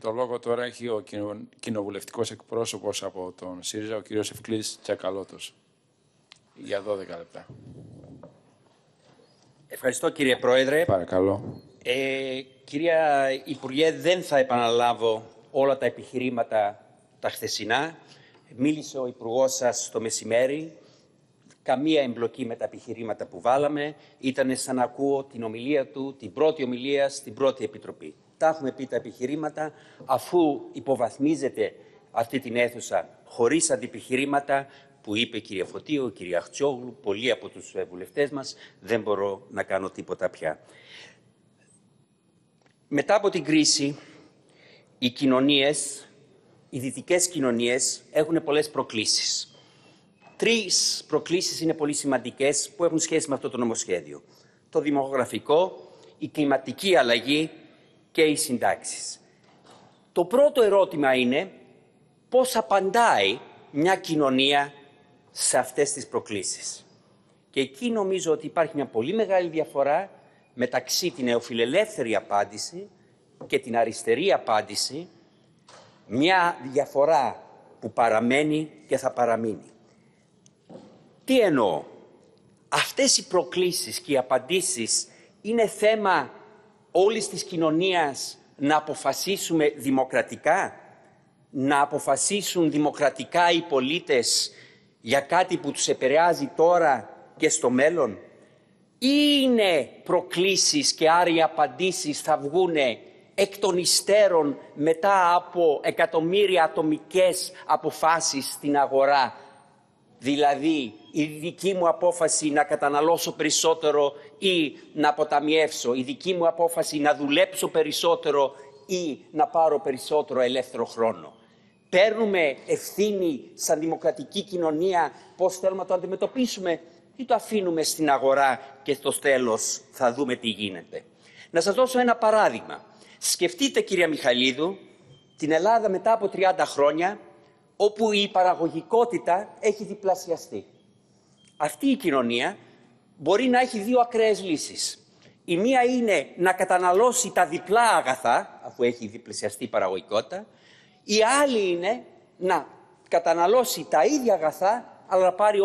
Το λόγο τώρα έχει ο κοινοβουλευτικός εκπρόσωπος από τον ΣΥΡΙΖΑ, ο κύριος Ευκλής Τσακαλώτος, για 12 λεπτά. Ευχαριστώ, κύριε Πρόεδρε. Παρακαλώ. Κυρία Υπουργέ, δεν θα επαναλάβω όλα τα επιχειρήματα τα χθεσινά. Μίλησε ο Υπουργός σας το μεσημέρι. Καμία εμπλοκή με τα επιχειρήματα που βάλαμε. Ήταν σαν να ακούω την ομιλία του, την πρώτη ομιλία στην πρώτη επιτροπή. Τα έχουμε πει τα επιχειρήματα, αφού υποβαθμίζεται αυτή την αίθουσα χωρίς αντιπιχειρήματα που είπε η κυρία Φωτίου, η κυρία Αχτσιόγλου, πολλοί από τους βουλευτές μας, δεν μπορώ να κάνω τίποτα πια. Μετά από την κρίση, οι κοινωνίες, οι δυτικές κοινωνίες έχουν πολλές προκλήσεις. 3 προκλήσεις είναι πολύ σημαντικές που έχουν σχέση με αυτό το νομοσχέδιο. Το δημογραφικό, η κλιματική αλλαγή και οι συντάξεις. Το πρώτο ερώτημα είναι πώς απαντάει μια κοινωνία σε αυτές τις προκλήσεις. Και εκεί νομίζω ότι υπάρχει μια πολύ μεγάλη διαφορά μεταξύ την νεοφιλελεύθερη απάντηση και την αριστερή απάντηση, μια διαφορά που παραμένει και θα παραμείνει. Τι εννοώ? Αυτές οι προκλήσεις και οι απαντήσεις είναι θέμα όλης της κοινωνίας να αποφασίσουμε δημοκρατικά, να αποφασίσουν δημοκρατικά οι πολίτες για κάτι που τους επηρεάζει τώρα και στο μέλλον, ή είναι προκλήσεις και άρα οι απαντήσεις θα βγούνε εκ των υστέρων μετά από εκατομμύρια ατομικές αποφάσεις στην αγορά. Δηλαδή, η δική μου απόφαση να καταναλώσω περισσότερο ή να αποταμιεύσω, η δική μου απόφαση να δουλέψω περισσότερο ή να πάρω περισσότερο ελεύθερο χρόνο. Παίρνουμε ευθύνη σαν δημοκρατική κοινωνία πώς θέλουμε να το αντιμετωπίσουμε ή το αφήνουμε στην αγορά και στο τέλος θα δούμε τι γίνεται. Να σας δώσω ένα παράδειγμα. Σκεφτείτε, κυρία Μιχαλίδου, την Ελλάδα μετά από 30 χρόνια, όπου η παραγωγικότητα έχει διπλασιαστεί. Αυτή η κοινωνία μπορεί να έχει 2 ακραίες λύσεις. Η μία είναι να καταναλώσει τα διπλά αγαθά, αφού έχει διπλασιαστεί η παραγωγικότητα. Η άλλη είναι να καταναλώσει τα ίδια αγαθά, αλλά να πάρει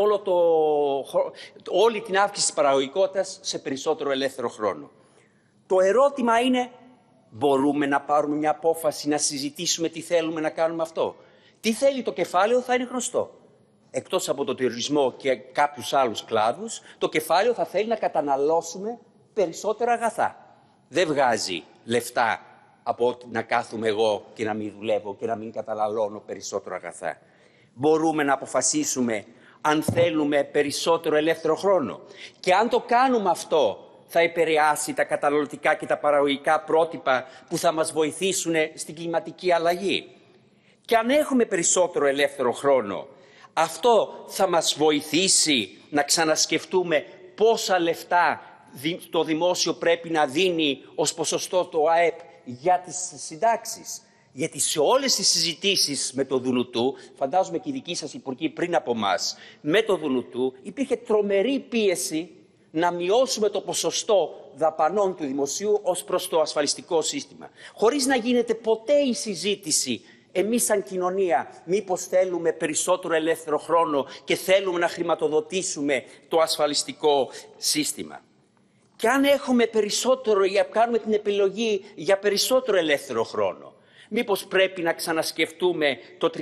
όλη την αύξηση της παραγωγικότητας σε περισσότερο ελεύθερο χρόνο. Το ερώτημα είναι, μπορούμε να πάρουμε μια απόφαση, να συζητήσουμε τι θέλουμε να κάνουμε αυτό? Τι θέλει το κεφάλαιο θα είναι γνωστό. Εκτός από τον τουρισμό και κάποιους άλλους κλάδους, το κεφάλαιο θα θέλει να καταναλώσουμε περισσότερα αγαθά. Δεν βγάζει λεφτά από ότι να κάθομαι εγώ και να μην δουλεύω και να μην καταναλώνω περισσότερα αγαθά. Μπορούμε να αποφασίσουμε αν θέλουμε περισσότερο ελεύθερο χρόνο. Και αν το κάνουμε αυτό, θα επηρεάσει τα καταναλωτικά και τα παραγωγικά πρότυπα που θα μας βοηθήσουν στην κλιματική αλλαγή. Και αν έχουμε περισσότερο ελεύθερο χρόνο, αυτό θα μας βοηθήσει να ξανασκεφτούμε πόσα λεφτά το δημόσιο πρέπει να δίνει ως ποσοστό το ΑΕΠ για τις συντάξεις. Γιατί σε όλες τις συζητήσεις με το Δουνουτού, φαντάζομαι και οι δικοί σας υπουργοί πριν από εμάς, με το Δουνουτού υπήρχε τρομερή πίεση να μειώσουμε το ποσοστό δαπανών του δημοσίου ως προς το ασφαλιστικό σύστημα. Χωρίς να γίνεται ποτέ η συζήτηση, εμείς σαν κοινωνία, μήπως θέλουμε περισσότερο ελεύθερο χρόνο και θέλουμε να χρηματοδοτήσουμε το ασφαλιστικό σύστημα. Και αν έχουμε περισσότερο, κάνουμε την επιλογή για περισσότερο ελεύθερο χρόνο, μήπως πρέπει να ξανασκεφτούμε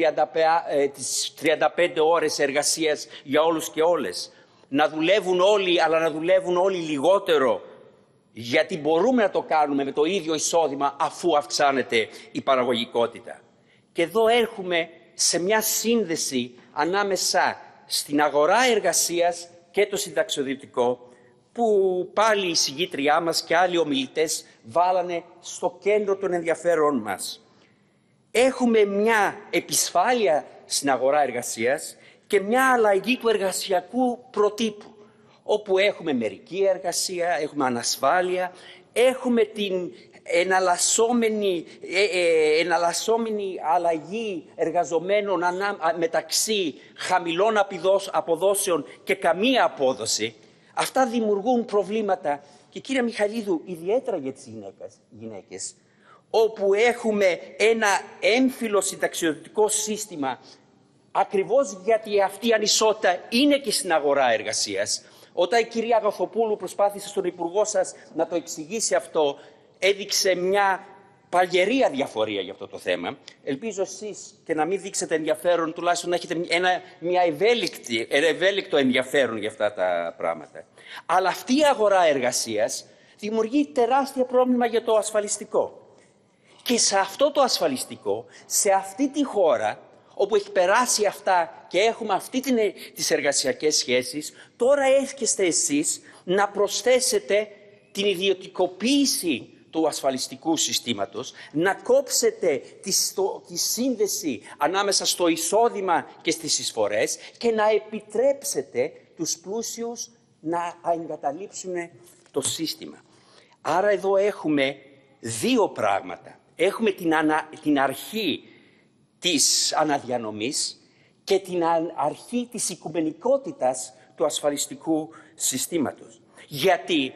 τις 35 ώρες εργασίας για όλους και όλες? Να δουλεύουν όλοι, αλλά να δουλεύουν όλοι λιγότερο, γιατί μπορούμε να το κάνουμε με το ίδιο εισόδημα αφού αυξάνεται η παραγωγικότητα. Και εδώ έρχομαι σε μια σύνδεση ανάμεσα στην αγορά εργασίας και το συνταξιοδοτικό, που πάλι η συγγήτριά μας και άλλοι ομιλητές βάλανε στο κέντρο των ενδιαφέρον μας. Έχουμε μια επισφάλεια στην αγορά εργασίας και μια αλλαγή του εργασιακού προτύπου, όπου έχουμε μερική εργασία, έχουμε ανασφάλεια, έχουμε την εναλλασσόμενη αλλαγή εργαζομένων μεταξύ χαμηλών αποδόσεων και καμία απόδοση. Αυτά δημιουργούν προβλήματα και, κύριε Μιχαλίδου, ιδιαίτερα για τις γυναίκες, όπου έχουμε ένα έμφυλο συνταξιοδοτικό σύστημα, ακριβώς γιατί αυτή η ανισότητα είναι και στην αγορά εργασίας. Όταν η κυρία Αγαθοπούλου προσπάθησε στον Υπουργό σας να το εξηγήσει αυτό, έδειξε μια παλιερή αδιαφορία για αυτό το θέμα. Ελπίζω εσείς και να μην δείξετε ενδιαφέρον, τουλάχιστον να έχετε ένα ευέλικτο ενδιαφέρον για αυτά τα πράγματα. Αλλά αυτή η αγορά εργασίας δημιουργεί τεράστια πρόβλημα για το ασφαλιστικό. Και σε αυτό το ασφαλιστικό, σε αυτή τη χώρα, όπου έχει περάσει αυτά και έχουμε τις εργασιακές σχέσεις, τώρα έρχεστε εσείς να προσθέσετε την ιδιωτικοποίηση του ασφαλιστικού συστήματος, να κόψετε τη σύνδεση ανάμεσα στο εισόδημα και στις εισφορές και να επιτρέψετε τους πλούσιους να εγκαταλείψουν το σύστημα. Άρα εδώ έχουμε δύο πράγματα. Έχουμε την αρχή της αναδιανομής και την αρχή της οικουμενικότητας του ασφαλιστικού συστήματος. Γιατί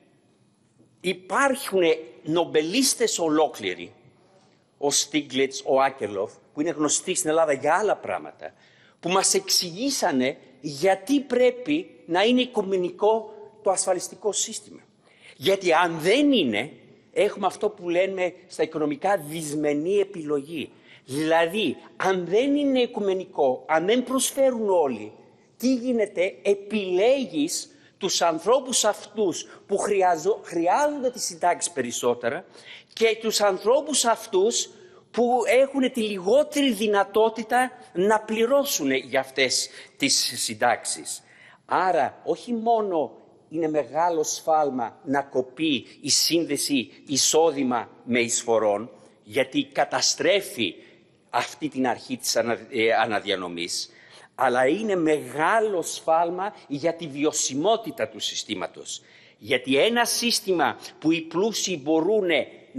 υπάρχουν νομπελίστες ολόκληροι, ο Στίγκλιτς, ο Άκελοφ, που είναι γνωστοί στην Ελλάδα για άλλα πράγματα, που μας εξηγήσανε γιατί πρέπει να είναι οικουμενικό το ασφαλιστικό σύστημα. Γιατί αν δεν είναι, έχουμε αυτό που λέμε στα οικονομικά δυσμενή επιλογή. Δηλαδή, αν δεν είναι οικουμενικό, αν δεν προσφέρουν όλοι, τι γίνεται? Επιλέγεις τους ανθρώπους αυτούς που χρειάζονται τις συντάξεις περισσότερα και τους ανθρώπους αυτούς που έχουν τη λιγότερη δυνατότητα να πληρώσουν για αυτές τις συντάξεις. Άρα, όχι μόνο είναι μεγάλο σφάλμα να κοπεί η σύνδεση εισόδημα με εισφορών, γιατί καταστρέφει αυτή την αρχή της αναδιανομής, αλλά είναι μεγάλο σφάλμα για τη βιωσιμότητα του συστήματος. Γιατί ένα σύστημα που οι πλούσιοι μπορούν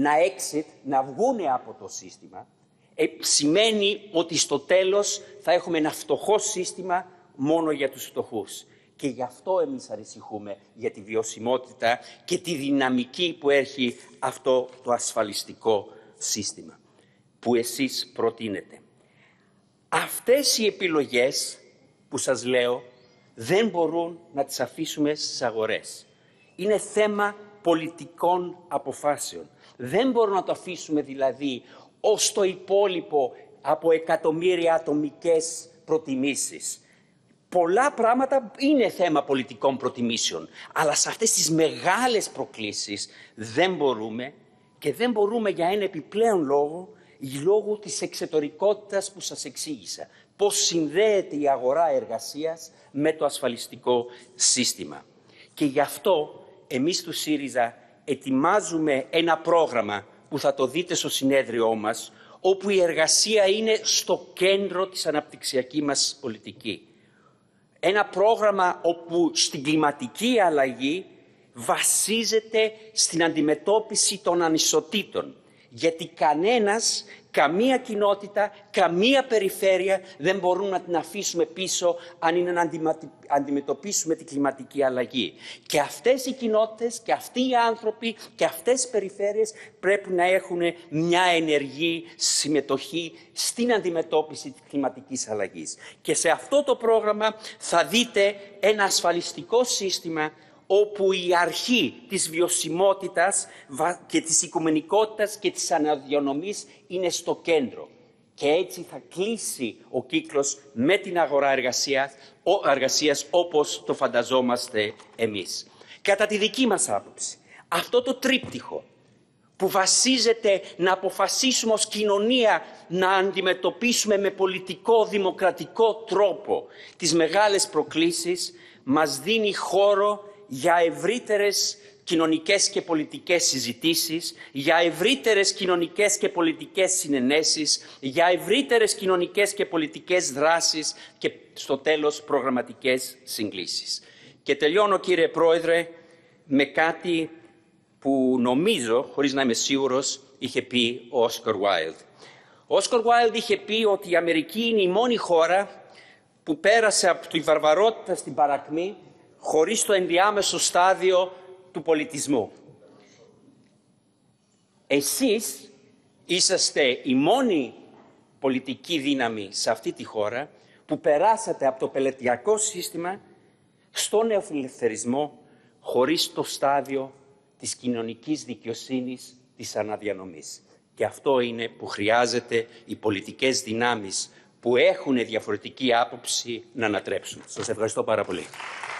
να βγουν από το σύστημα, σημαίνει ότι στο τέλος θα έχουμε ένα φτωχό σύστημα μόνο για τους φτωχούς. Και γι' αυτό εμείς ανησυχούμε για τη βιωσιμότητα και τη δυναμική που έχει αυτό το ασφαλιστικό σύστημα που εσείς προτείνετε. Αυτές οι επιλογές που σας λέω δεν μπορούν να τις αφήσουμε στις αγορές. Είναι θέμα πολιτικών αποφάσεων. Δεν μπορούμε να το αφήσουμε δηλαδή ως το υπόλοιπο από εκατομμύρια ατομικές προτιμήσεις. Πολλά πράγματα είναι θέμα πολιτικών προτιμήσεων, αλλά σε αυτές τις μεγάλες προκλήσεις δεν μπορούμε, και δεν μπορούμε για ένα επιπλέον λόγω της εξωτερικότητας που σας εξήγησα. Πώς συνδέεται η αγορά εργασίας με το ασφαλιστικό σύστημα. Και γι' αυτό εμείς του ΣΥΡΙΖΑ ετοιμάζουμε ένα πρόγραμμα που θα το δείτε στο συνέδριό μας, όπου η εργασία είναι στο κέντρο της αναπτυξιακής μας πολιτική. Ένα πρόγραμμα όπου στην κλιματική αλλαγή βασίζεται στην αντιμετώπιση των ανισοτήτων. Γιατί καμία κοινότητα, καμία περιφέρεια δεν μπορούμε να την αφήσουμε πίσω αν είναι να αντιμετωπίσουμε την κλιματική αλλαγή. Και αυτές οι κοινότητες και αυτοί οι άνθρωποι και αυτές οι περιφέρειες πρέπει να έχουν μια ενεργή συμμετοχή στην αντιμετώπιση της κλιματικής αλλαγής. Και σε αυτό το πρόγραμμα θα δείτε ένα ασφαλιστικό σύστημα όπου η αρχή της βιωσιμότητας και της οικουμενικότητας και της αναδιανομής είναι στο κέντρο. Και έτσι θα κλείσει ο κύκλος με την αγορά εργασίας όπως το φανταζόμαστε εμείς. Κατά τη δική μας άποψη, αυτό το τρίπτυχο που βασίζεται να αποφασίσουμε ως κοινωνία να αντιμετωπίσουμε με πολιτικό, δημοκρατικό τρόπο τις μεγάλες προκλήσεις, μας δίνει χώρο για ευρύτερες κοινωνικές και πολιτικές συζητήσεις, για ευρύτερες κοινωνικές και πολιτικές συνενέσεις, για ευρύτερες κοινωνικές και πολιτικές δράσεις και στο τέλος προγραμματικές συγκλήσεις. Και τελειώνω, κύριε Πρόεδρε, με κάτι που νομίζω, χωρίς να είμαι σίγουρος, είχε πει ο Όσκαρ Βάιλντ. Ο Όσκαρ Βάιλντ είχε πει ότι η Αμερική είναι η μόνη χώρα που πέρασε από τη βαρβαρότητα στην παρακμή χωρίς το ενδιάμεσο στάδιο του πολιτισμού. Εσείς Είσαστε η μόνη πολιτική δύναμη σε αυτή τη χώρα που περάσατε από το πελετειακό σύστημα στο νεοφιλελευθερισμό χωρίς το στάδιο της κοινωνικής δικαιοσύνης, της αναδιανομής. Και αυτό είναι που χρειάζεται οι πολιτικές δυνάμεις που έχουν διαφορετική άποψη να ανατρέψουν. Σας ευχαριστώ πάρα πολύ.